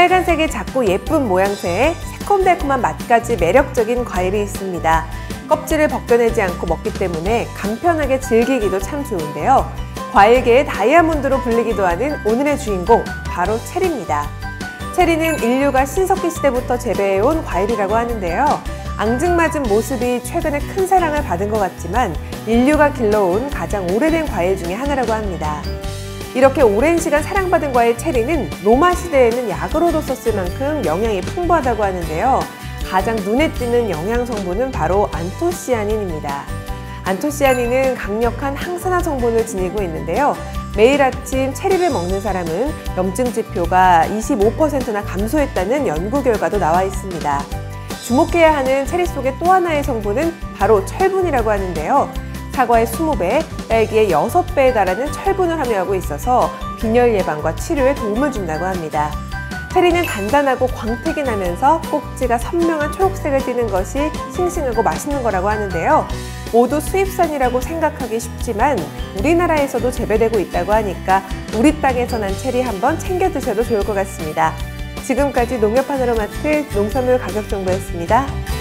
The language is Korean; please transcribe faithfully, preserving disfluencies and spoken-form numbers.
빨간색의 작고 예쁜 모양새에 새콤달콤한 맛까지 매력적인 과일이 있습니다. 껍질을 벗겨내지 않고 먹기 때문에 간편하게 즐기기도 참 좋은데요. 과일계의 다이아몬드로 불리기도 하는 오늘의 주인공, 바로 체리입니다. 체리는 인류가 신석기 시대부터 재배해온 과일이라고 하는데요. 앙증맞은 모습이 최근에 큰 사랑을 받은 것 같지만 인류가 길러온 가장 오래된 과일 중에 하나라고 합니다. 이렇게 오랜 시간 사랑받은 과일 체리는 로마 시대에는 약으로도 썼을 만큼 영양이 풍부하다고 하는데요. 가장 눈에 띄는 영양 성분은 바로 안토시아닌입니다. 안토시아닌은 강력한 항산화 성분을 지니고 있는데요. 매일 아침 체리를 먹는 사람은 염증 지표가 이십오 퍼센트나 감소했다는 연구 결과도 나와 있습니다. 주목해야 하는 체리 속의 또 하나의 성분은 바로 철분이라고 하는데요. 사과의 이십 배, 딸기의 여섯 배에 달하는 철분을 함유하고 있어서 빈혈 예방과 치료에 도움을 준다고 합니다. 체리는 단단하고 광택이 나면서 꼭지가 선명한 초록색을 띠는 것이 싱싱하고 맛있는 거라고 하는데요. 모두 수입산이라고 생각하기 쉽지만 우리나라에서도 재배되고 있다고 하니까 우리 땅에서 난 체리 한번 챙겨 드셔도 좋을 것 같습니다. 지금까지 농협 하나로마트 농산물 가격 정보였습니다.